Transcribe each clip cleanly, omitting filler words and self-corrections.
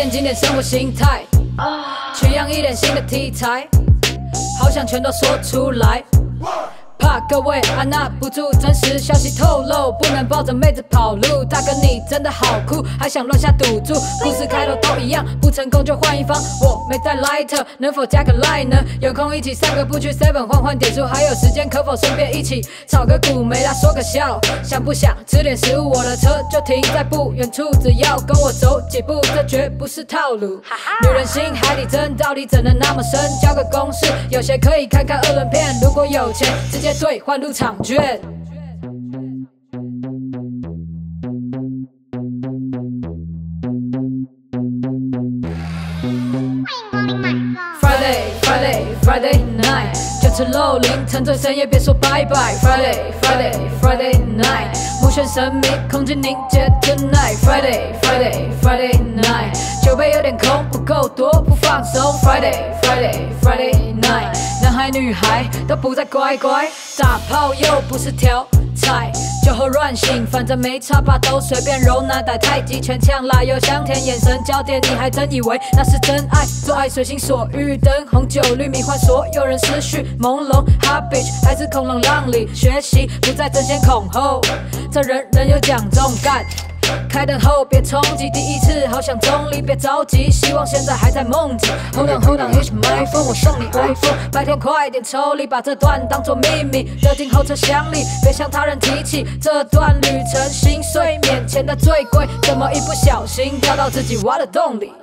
变经典生活形态，取样一点新的题材，好想全都说出来。 怕各位按捺不住真实消息透露，不能抱着妹子跑路。大哥你真的好酷，还想乱下赌注？故事开头都一样，不成功就换一方。我没带 lighter， 能否加个 line 呢？有空一起散个步去 7换换点数，还有时间可否顺便一起炒个股？没啦说个笑，想不想吃点食物？我的车就停在不远处，只要跟我走几步，这绝不是套路。女人心海底针到底怎能那么深？教个公式，有些可以看看2轮片，如果有钱直接。 兑换入场券。Friday night， 就吃肉凌晨醉深夜别说拜拜。Friday night， 目眩神迷，空气凝结 tonight。Friday night， 酒杯有点空，不够多，不放松。Friday night， 男孩女孩都不再乖乖，打炮又不是调菜。 酒后乱醒，反正没差吧，都随便揉拿打太极拳，呛辣又香甜，眼神焦点，你还真以为那是真爱？做爱随心所欲，灯红酒绿迷幻所有人思绪朦胧 ，Hot bitch 还是空洞浪里学习，不再争先恐后，这人人有奖重干。 开灯后别冲击，第一次好想中立，别着急，希望现在还在梦里。Hold on， 麦风，我送你 iPhone， 白天快点抽离，把这段当作秘密，丢进后车厢里，别向他人提起这段旅程。心碎，面前的最贵，怎么一不小心掉到自己挖的洞里？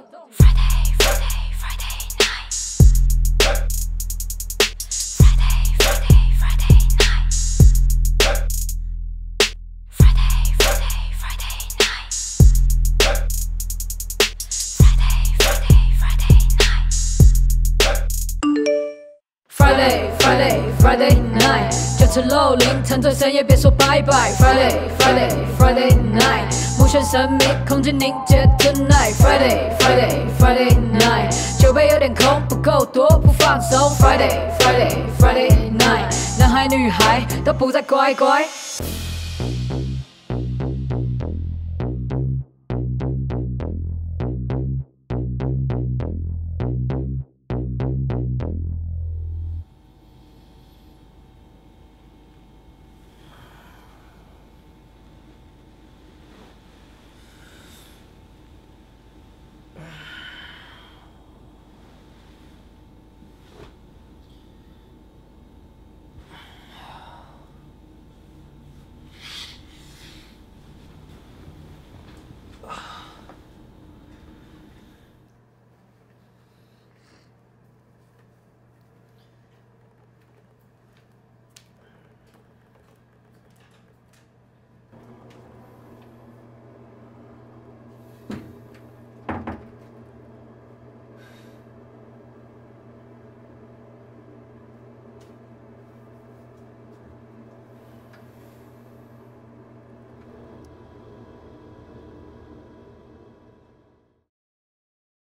Friday night， 就吃肉凌晨醉深夜别说拜拜。Friday night， 目眩神迷，空气凝结 tonight。Friday night， 酒杯有点空，不够多，不放松。Friday night， 男孩女孩都不再乖乖。